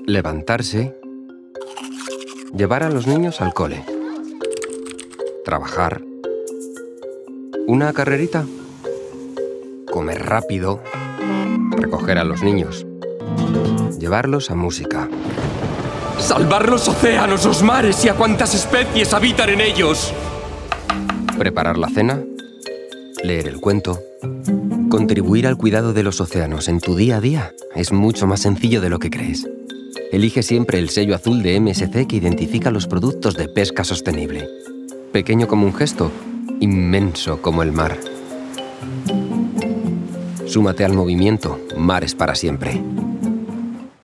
Levantarse, llevar a los niños al cole, trabajar, una carrerita, comer rápido, recoger a los niños, llevarlos a música. ¡Salvar los océanos, los mares y a cuantas especies habitan en ellos! Preparar la cena, leer el cuento. Contribuir al cuidado de los océanos en tu día a día es mucho más sencillo de lo que crees. Elige siempre el sello azul de MSC que identifica los productos de pesca sostenible. Pequeño como un gesto, inmenso como el mar. Súmate al movimiento Mares para Siempre.